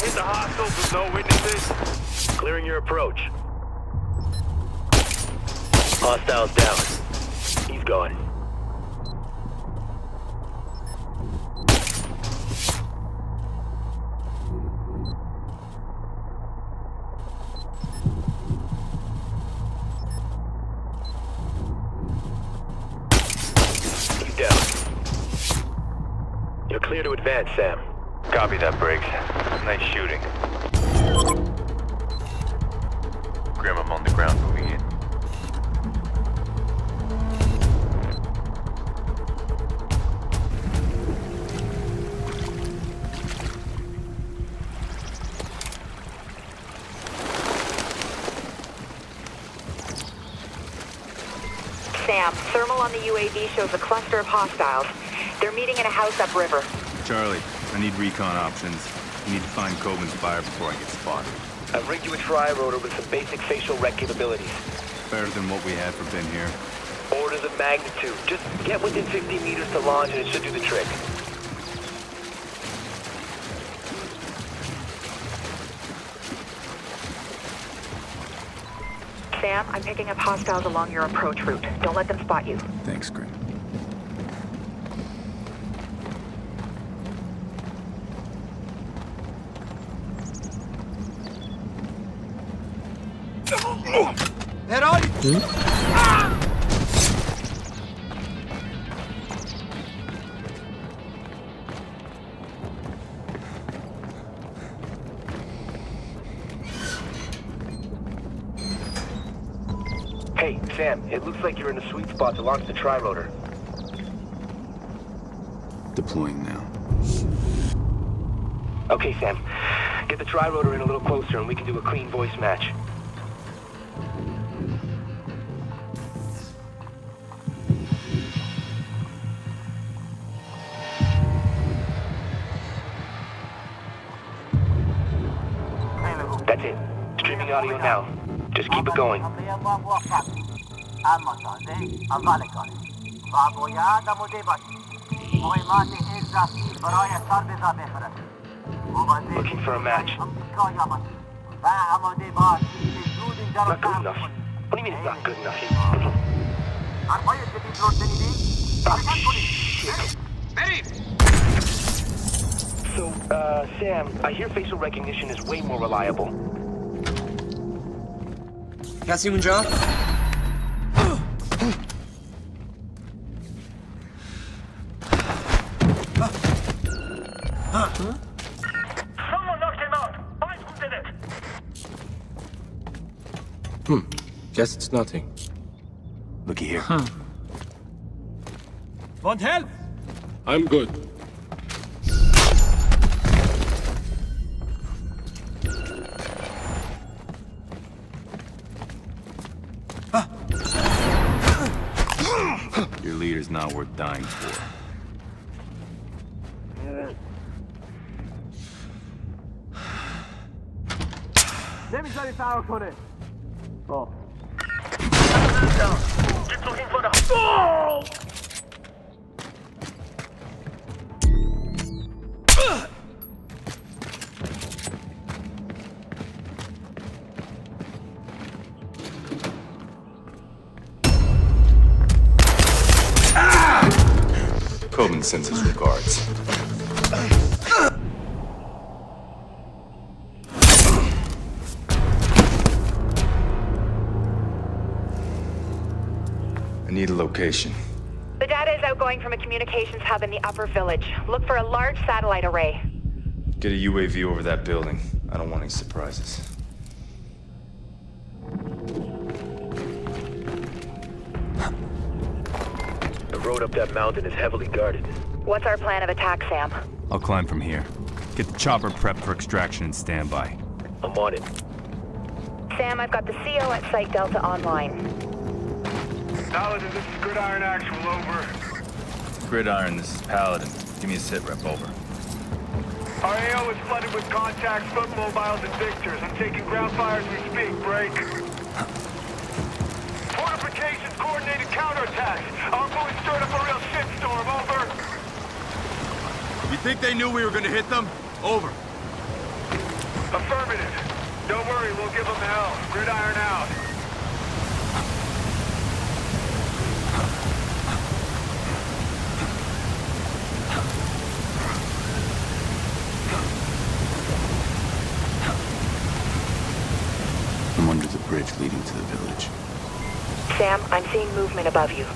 Hit the hostiles with no witnesses. Clearing your approach. Hostiles down. He's gone. He's down. You're clear to advance, Sam. Copy that, Briggs. Nice shooting. Grim, I'm on the ground, moving in. Sam, thermal on the UAV shows a cluster of hostiles. They're meeting in a house upriver. Charlie, I need recon options. I need to find Coben's fire before I get spotted. I've rigged you a tri-rotor with some basic facial rec capabilities. Better than what we had for Ben here. Orders of magnitude. Just get within 50 meters to launch and it should do the trick. Sam, I'm picking up hostiles along your approach route. Don't let them spot you. Thanks, Grim. Head on! Hey, Sam, it looks like you're in the sweet spot to launch the tri-rotor. Deploying now. Okay, Sam. Get the tri-rotor in a little closer and we can do a clean voice match. That's it. Streaming audio now. Just keep it going. Looking for a match. Not good enough. What do you mean it's not good enough? So, Sam, I hear facial recognition is way more reliable. Cassie Munja? Someone knocked him out! I did it! Guess it's nothing. Looky here. Want help? I'm good. Your leader's not worth dying for. نمیذاری فرار کنه. Keep looking for the... Coben sends his regards. I need a location. The data is outgoing from a communications hub in the upper village. Look for a large satellite array. Get a UAV over that building. I don't want any surprises. The road up that mountain is heavily guarded. What's our plan of attack, Sam? I'll climb from here. Get the chopper prepped for extraction and standby. I'm on it. Sam, I've got the CO at Site Delta online. Paladin, this is Gridiron Actual, over. Gridiron, this is Paladin. Give me a sit rep, over. Our AO is flooded with contacts, foot mobiles, and victors. I'm taking ground fire as we speak. Break. Fortifications, coordinated counterattacks. Our boys stirred up a real shitstorm. Over. You think they knew we were gonna hit them? Over. Affirmative. Don't worry, we'll give them hell. Gridiron out. I'm under the bridge leading to the village. Sam, I'm seeing movement above you.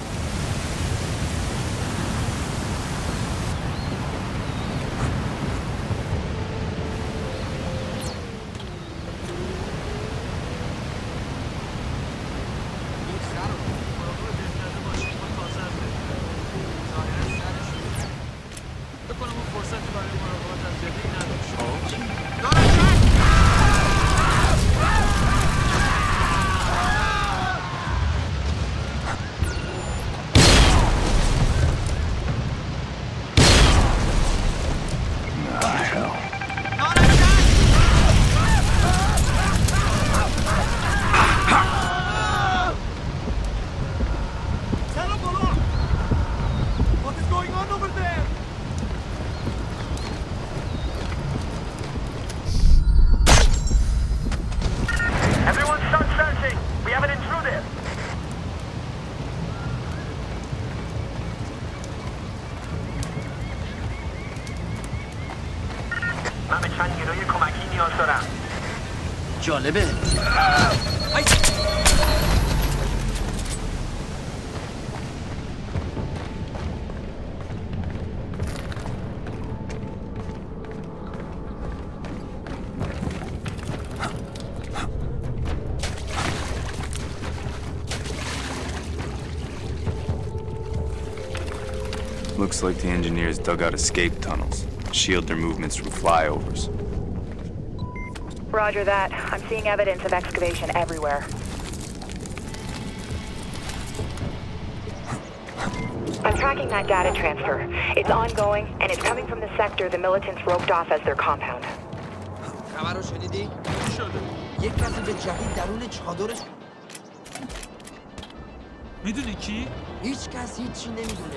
جالبه. Looks like the engineers dug out escape tunnels. Shield their movements from flyovers. Roger that. I'm seeing evidence of excavation everywhere. I'm tracking that data transfer. It's ongoing, and it's coming from the sector the militants roped off as their compound. خبر رو شنیدی؟ چی شده؟ یک کسی به جهید درون چادرش. میدونی کی؟ هیچ کس هیچی نمیدونه.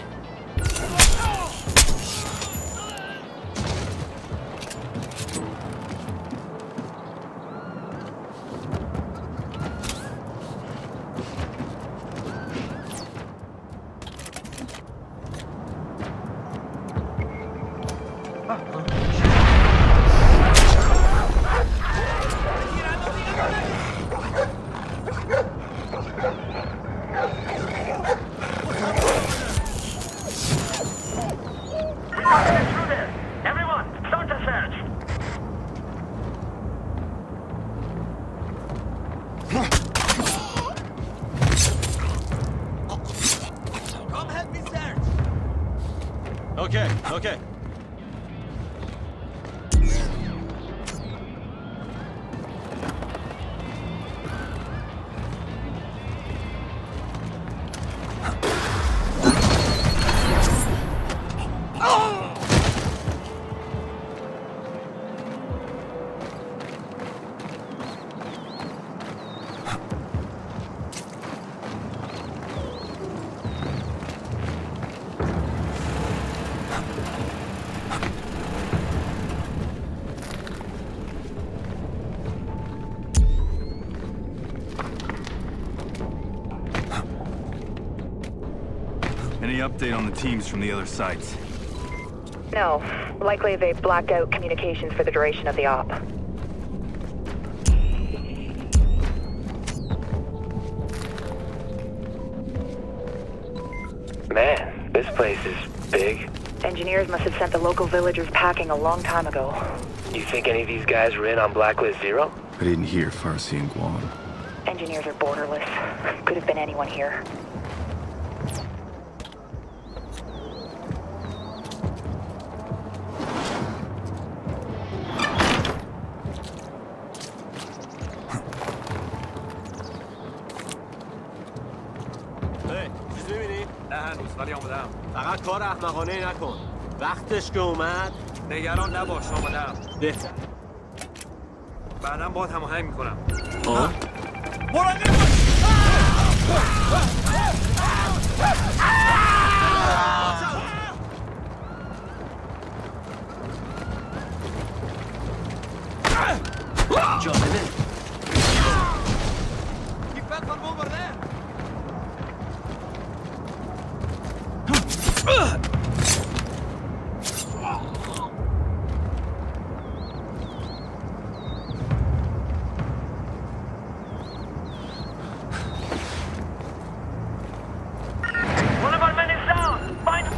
Okay. Any update on the teams from the other sites? No. Likely they blacked out communications for the duration of the op. Man, this place is big. Engineers must have sent the local villagers packing a long time ago. You think any of these guys were in on Blacklist Zero? I didn't hear Farsi and Nguyen. Engineers are borderless. Could have been anyone here. ولی آمدم. فقط کار احمقانه نکن. وقتش که اومد نگران نباش. آمدم. بهتر. بعدم باهات هماهنگ میکنم. مراقب باش. Keep back from over there. One of our men is down! Find...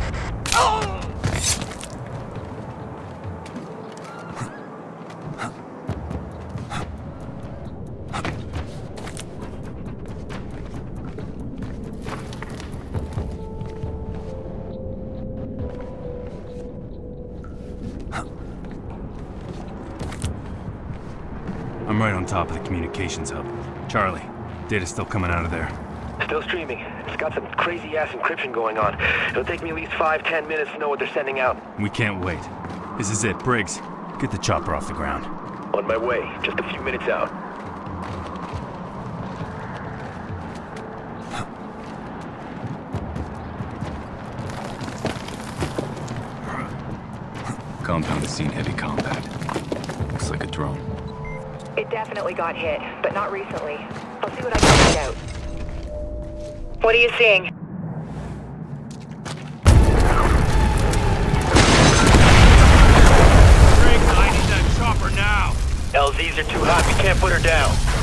I'm right on top of the communications hub. Charlie, data's still coming out of there. Still streaming. It's got some crazy-ass encryption going on. It'll take me at least 5-10 minutes to know what they're sending out. We can't wait. This is it, Briggs. Get the chopper off the ground. On my way. Just a few minutes out. Compound has seen heavy combat. Looks like a drone. It definitely got hit, but not recently. I'll see what I can find out. What are you seeing? Briggs, I need that chopper now! LZs are too hot. We can't put her down.